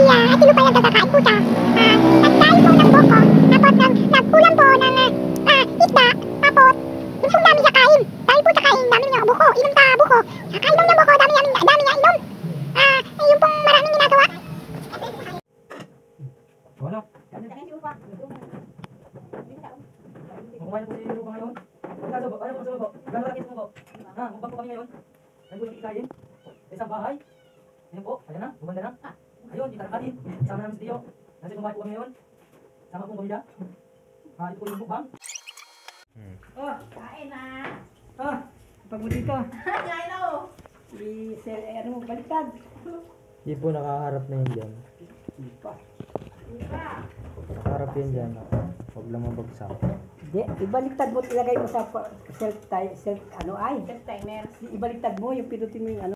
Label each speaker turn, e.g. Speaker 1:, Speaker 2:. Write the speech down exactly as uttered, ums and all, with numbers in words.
Speaker 1: ah, at sino pa yung kakakain po siya. Ah, nagkain po ng buko, tapos nag, nagkulang po ng ah, ah, isda, tapos yung sum dami siya kain. Dahil po sa kain, dami niya buko, inom sa buko. Kakain daw niya buko, dami niya, dami niya inom. Ah, eh, yung pong maraming ginagawa.
Speaker 2: Wala. Kumain po si Rupa ngayon. Ano po, ano po, ano po? Gano'n laki sa po? Ha, mukbang po kami ngayon. Ano po yung ikain? Isang bahay. Ayan po, ayan na, bumanda na. Ayun, itarakatin. Sama namin si Tio. Kasi kumain po kami ngayon. Sama pong pamilya. Ah, ito po yung mukbang.
Speaker 3: Hmm.
Speaker 4: Oh, kain na.
Speaker 2: Ah, pag mo dito.
Speaker 4: Kain na oh.
Speaker 2: Si Sir, eh, ano mo, baliktad.
Speaker 3: Hindi po nakaharap na yun dyan.
Speaker 2: Ipa.
Speaker 4: Iba.
Speaker 3: Nakaharap yun dyan. Huwag lang mabagsak.
Speaker 2: Hindi, ibaliktad mo, ilagay mo sa self, self, ano ay.
Speaker 4: Set timer.
Speaker 2: Ibaliktad mo, yung pinutin mo yung ano.